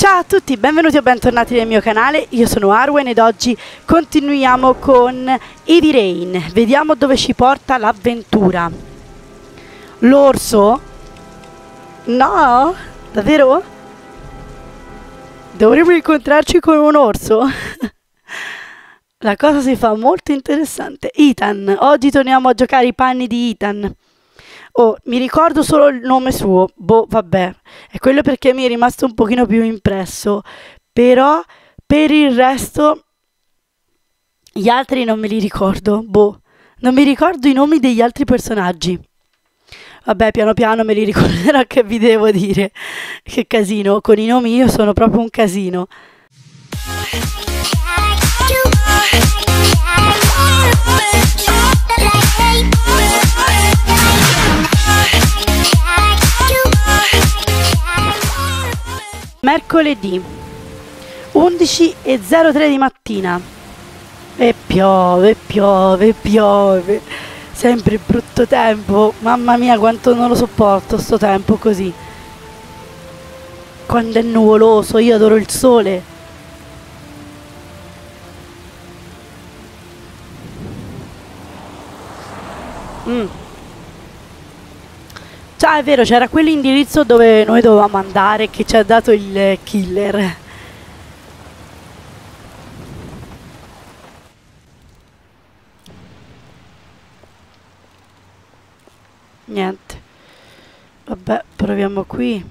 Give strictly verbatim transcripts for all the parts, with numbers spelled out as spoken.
Ciao a tutti, benvenuti o bentornati nel mio canale, io sono Arwen ed oggi continuiamo con Heavy Rain. Vediamo dove ci porta l'avventura. L'orso? No? Davvero? Dovremmo incontrarci con un orso? La cosa si fa molto interessante. Ethan, oggi torniamo a giocare i panni di Ethan. Oh, mi ricordo solo il nome suo, boh, vabbè, è quello perché mi è rimasto un pochino più impresso, però per il resto gli altri non me li ricordo, boh, non mi ricordo i nomi degli altri personaggi. Vabbè, piano piano me li ricorderò, che vi devo dire, che casino, con i nomi io sono proprio un casino. Mercoledì undici e zero tre di mattina e piove, piove, piove, sempre brutto tempo, mamma mia quanto non lo sopporto sto tempo così, quando è nuvoloso. Io adoro il sole. Mm. Ciao, è vero, c'era quell'indirizzo dove noi dovevamo andare che ci ha dato il killer. Niente. Vabbè, proviamo qui.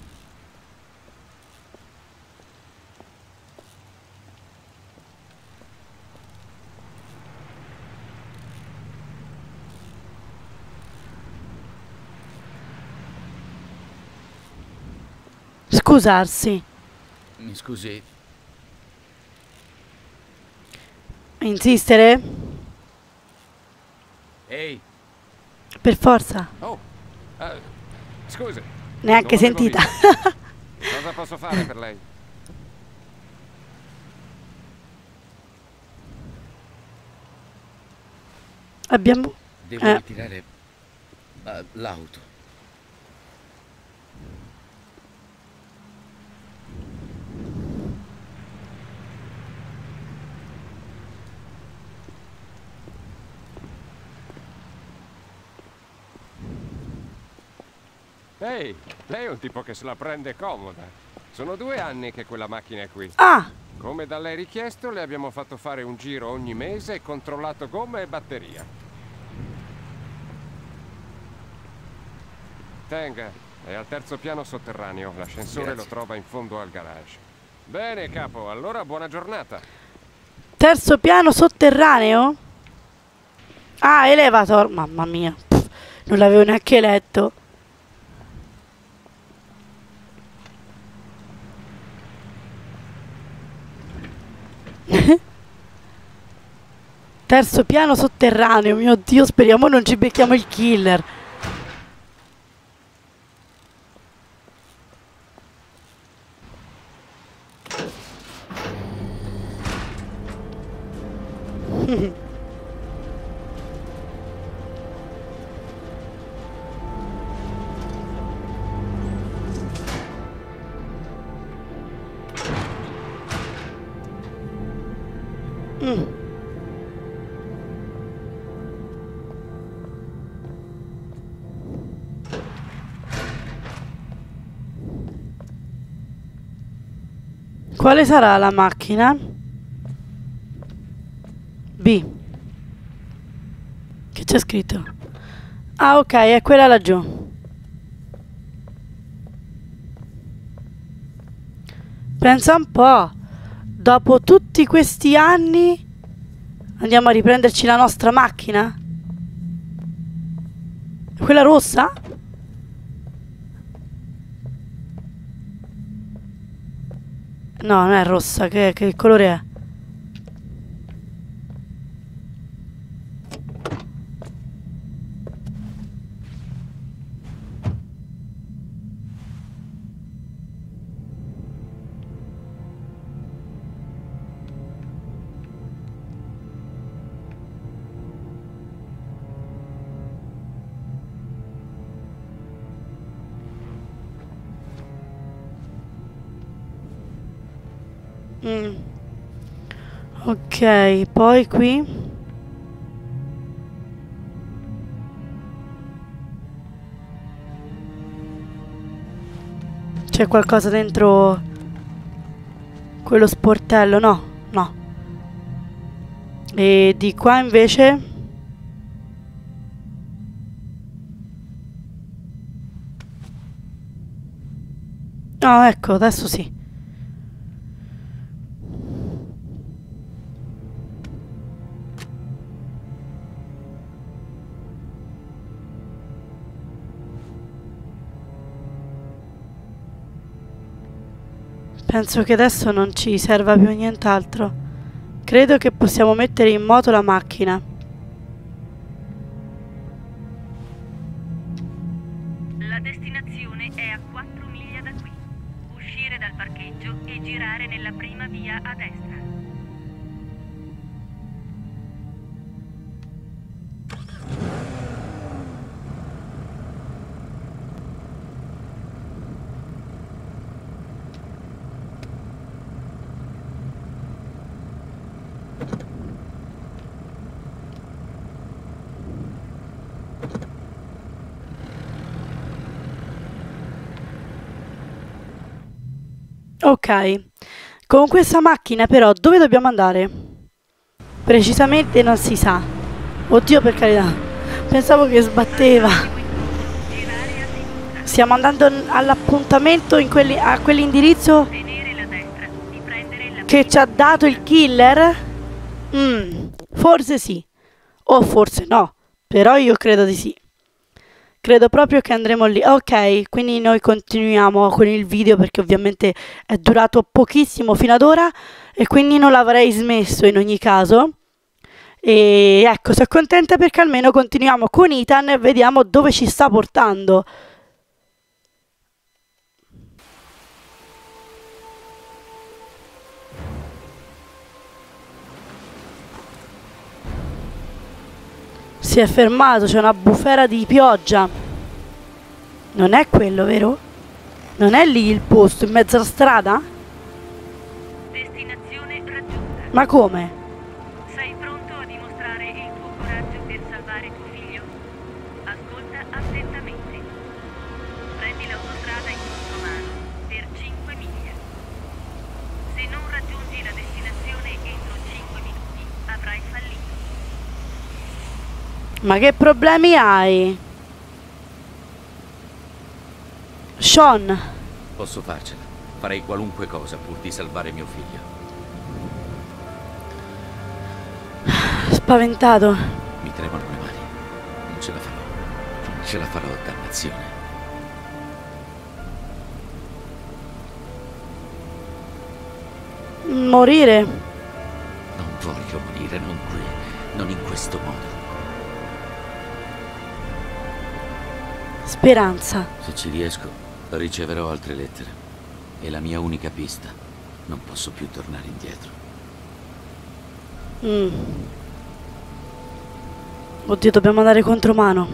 Scusarsi. Mi scusi. Insistere? Ehi. Per forza. Oh, uh, scusi. Neanche sentita. Cosa posso fare per lei? Abbiamo... Devo eh. ritirare uh, l'auto. Ehi, lei è un tipo che se la prende comoda. Sono due anni che quella macchina è qui. Ah! Come da lei richiesto, le abbiamo fatto fare un giro ogni mese e controllato gomme e batteria. Tenga, è al terzo piano sotterraneo. L'ascensore lo trova in fondo al garage. Bene, capo, allora buona giornata. Terzo piano sotterraneo? Ah, elevator. Mamma mia. Pff, non l'avevo neanche letto. Terzo piano sotterraneo, mio Dio, speriamo non ci becchiamo il killer. mm. Quale sarà la macchina? B. Che c'è scritto? Ah, ok, è quella laggiù. Pensa un po'. Dopo tutti questi anni andiamo a riprenderci la nostra macchina? Quella rossa? No, non è rossa, che, che colore è? Mm. Ok, poi qui. C'è qualcosa dentro quello sportello? No, no. E di qua invece? Ah, ecco, adesso sì. Penso che adesso non ci serva più nient'altro. Credo che possiamo mettere in moto la macchina. La destinazione è a quattro miglia da qui. Uscire dal parcheggio e girare nella prima via a destra. Ok. Con questa macchina però dove dobbiamo andare? Precisamente non si sa. Oddio, per carità. Pensavo che sbatteva. Girare a sinistra. Stiamo andando all'appuntamento in quelli- a quell'indirizzo Tenere la destra. Di prendere la che ci ha dato il killer? Mm, forse sì. O forse no. Però io credo di sì. Credo proprio che andremo lì. Ok, quindi noi continuiamo con il video perché ovviamente è durato pochissimo fino ad ora e quindi non l'avrei smesso in ogni caso. E ecco, sono contenta perché almeno continuiamo con Ethan e vediamo dove ci sta portando. Si è fermato, c'è una bufera di pioggia. Non è quello, vero? Non è lì il posto, in mezzo alla strada? destinazione raggiunta. Ma come? Sei pronto a dimostrare il tuo coraggio per salvare tuo figlio? Ascolta attentamente. Prendi l'autostrada in contromano per cinque miglia. Se non raggiungi la destinazione entro cinque minuti, avrai fallito. Ma che problemi hai? Sean, Posso farcela. Farei qualunque cosa pur di salvare mio figlio. spaventato. Mi tremano le mani. Non ce la farò. Non ce la farò, dannazione. Morire. Non voglio morire, non qui, non in questo modo. Speranza. Se ci riesco, riceverò altre lettere. È la mia unica pista. Non posso più tornare indietro. Mm. Oddio, dobbiamo andare contromano.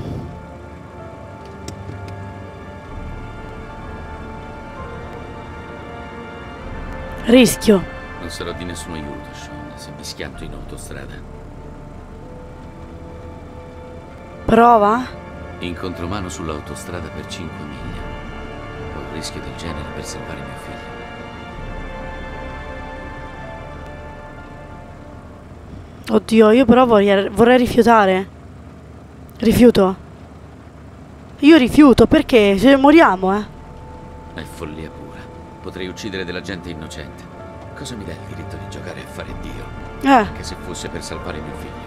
Rischio. Non sarò di nessun aiuto, Sean, se mi schianto in autostrada. Prova? In contromano sull'autostrada per cinque miglia. Un rischio del genere per salvare mio figlio. Oddio, io però vorrei, vorrei rifiutare. Rifiuto. Io rifiuto, perché? Se moriamo, eh. È follia pura. Potrei uccidere della gente innocente. Cosa mi dà il diritto di giocare a fare Dio? Eh. Anche se fosse per salvare mio figlio.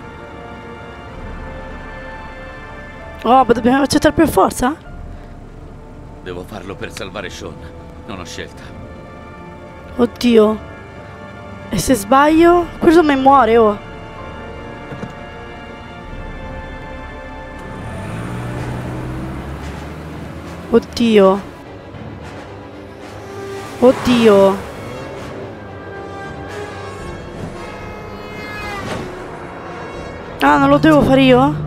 Oh, ma dobbiamo accettare per forza? Devo farlo per salvare Sean. Non ho scelta. Oddio. E se sbaglio? Questo mi muore, oh. Oddio. Oddio. Ah, non lo devo fare io?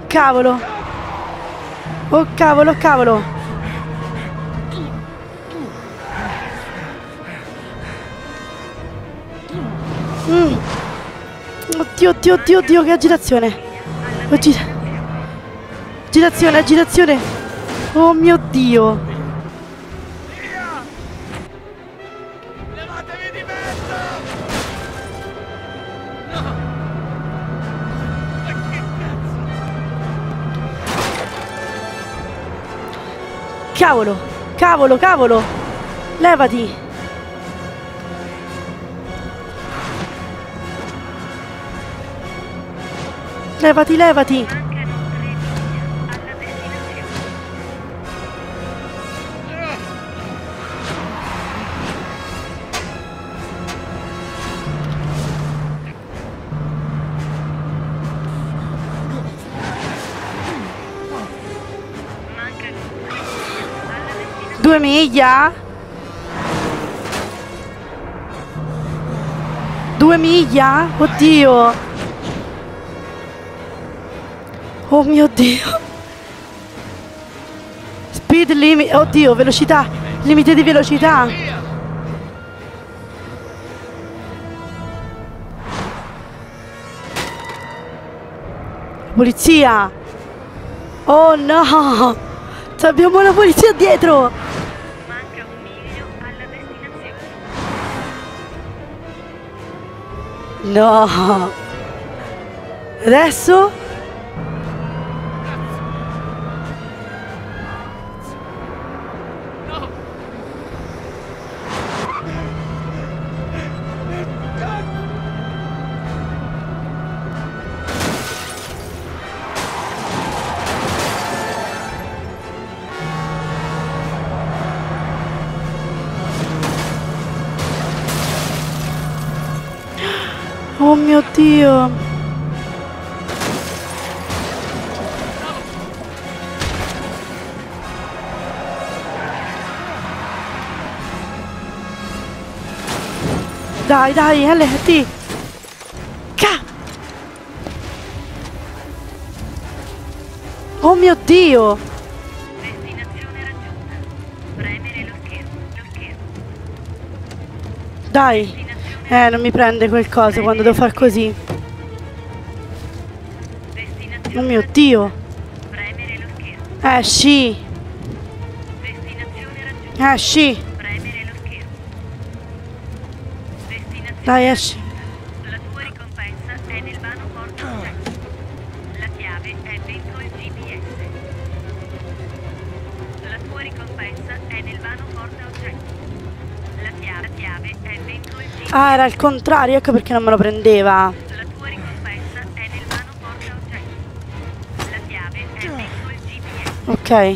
cavolo. Oh cavolo, cavolo. Mm. Oddio, oddio, oddio, oddio, che agitazione. Agita agitazione, agitazione. Oh mio Dio. Levatevi di mezzo! No! Ma che cazzo? Cavolo, cavolo, cavolo. Levati. Levati, levati. Due miglia? Due miglia? Oddio. Oh mio Dio. Speed limit. Oddio, velocità. Limite di velocità. Polizia. Oh no. Abbiamo la polizia dietro. Manca un miglio alla destinazione. No. Adesso? Oh mio Dio. Dai, dai, L T. Ca. Oh mio Dio. Destinazione raggiunta. Premere lo schermo. Lo schermo. Dai. Destinazione Eh, non mi prende quel coso quando devo far così. Destinazione Oh mio Dio. Premere lo schermo. Esci. Destinazione raggiunta. Esci. Premere lo schermo. Destinazione Dai, esci. La tua ricompensa è nel vano porta oggetti. La chiave è dentro il G P S. La tua ricompensa è nel vano porta oggetti. La chiave, la chiave è dentro il G P S. Ah, era il contrario, ecco perché non me lo prendeva. La tua ricompensa è nel vano porta oggetti. La chiave è dentro il G P S. Ok.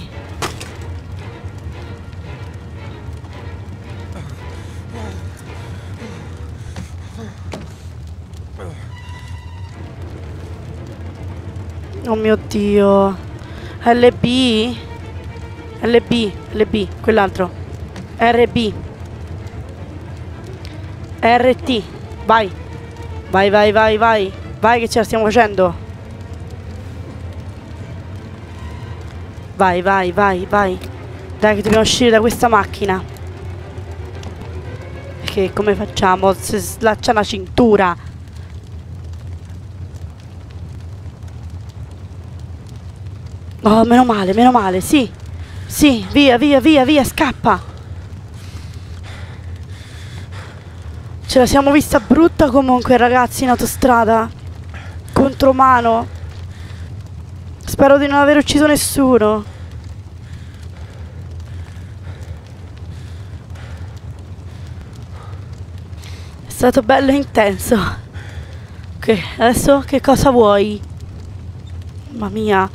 Oh mio Dio. L B? L B, L B, quell'altro. R B. R T. Vai. Vai, vai, vai, vai. Vai che ce la stiamo facendo. Vai, vai, vai, vai. Dai che dobbiamo uscire da questa macchina. Perché come facciamo? Se slaccia la cintura. Oh, meno male, meno male, sì. Sì, via, via, via, via, scappa. Ce la siamo vista brutta comunque, ragazzi, in autostrada. Contromano. Spero di non aver ucciso nessuno. È stato bello e intenso. Ok, adesso che cosa vuoi? Mamma mia.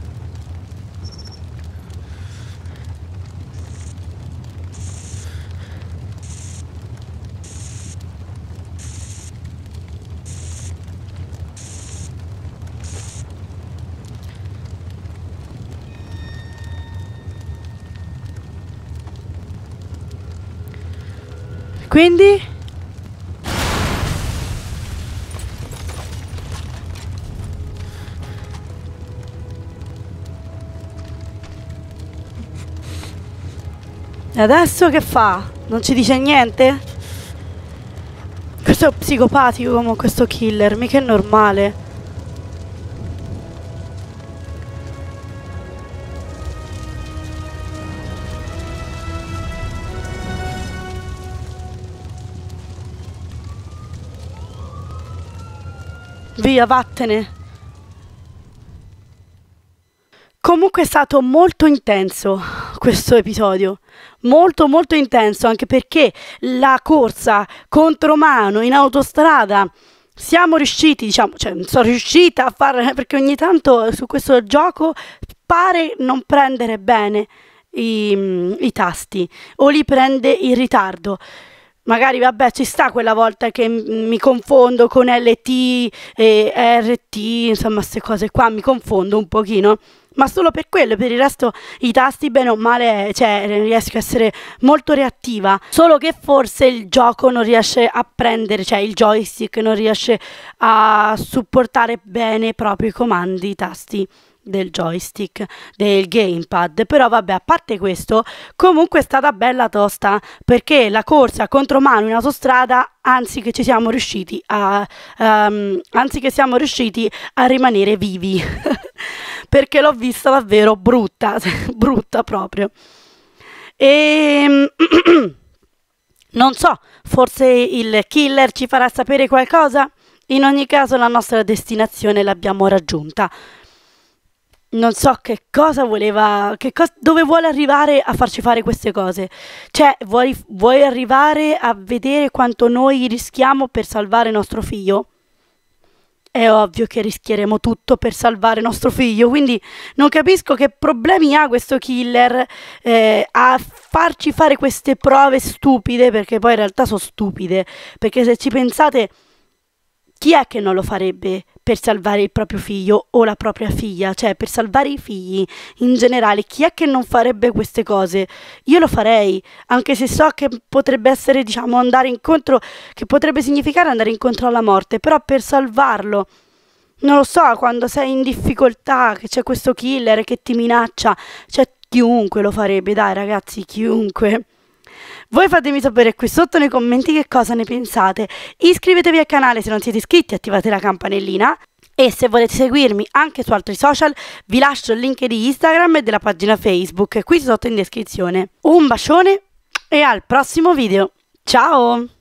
Quindi? E adesso che fa? Non ci dice niente? Questo è psicopatico come questo killer, mica è normale. Via, vattene. Comunque è stato molto intenso questo episodio, molto molto intenso, anche perché la corsa contro mano in autostrada siamo riusciti, diciamo, cioè non sono riuscita a fare, perché ogni tanto su questo gioco pare non prendere bene i, i tasti o li prende in ritardo. Magari vabbè ci sta quella volta che mi confondo con L T e R T, insomma queste cose qua mi confondo un pochino, ma solo per quello. Per il resto i tasti bene o male, cioè riesco a essere molto reattiva, solo che forse il gioco non riesce a prendere, cioè il joystick non riesce a supportare bene proprio i comandi, i tasti del joystick, del gamepad. Però vabbè, a parte questo, comunque è stata bella tosta, perché la corsa contro mano in autostrada, anzi che ci siamo riusciti a um, anzi che siamo riusciti a rimanere vivi perché l'ho vista davvero brutta brutta proprio. E non so, forse il killer ci farà sapere qualcosa. In ogni caso la nostra destinazione l'abbiamo raggiunta. Non so che cosa voleva, che co- dove vuole arrivare a farci fare queste cose. Cioè, vuoi, vuoi arrivare a vedere quanto noi rischiamo per salvare nostro figlio? È ovvio che rischieremo tutto per salvare nostro figlio, quindi non capisco che problemi ha questo killer eh, a farci fare queste prove stupide, perché poi in realtà sono stupide, perché se ci pensate, chi è che non lo farebbe per salvare il proprio figlio o la propria figlia? Cioè, per salvare i figli in generale, chi è che non farebbe queste cose? Io lo farei, anche se so che potrebbe essere, diciamo, andare incontro, che potrebbe significare andare incontro alla morte, però per salvarlo, non lo so, quando sei in difficoltà, che c'è questo killer che ti minaccia, cioè chiunque lo farebbe, dai ragazzi, chiunque. Voi fatemi sapere qui sotto nei commenti che cosa ne pensate. Iscrivetevi al canale se non siete iscritti, attivate la campanellina. E se volete seguirmi anche su altri social, vi lascio il link di Instagram e della pagina Facebook qui sotto in descrizione. Un bacione e al prossimo video. Ciao!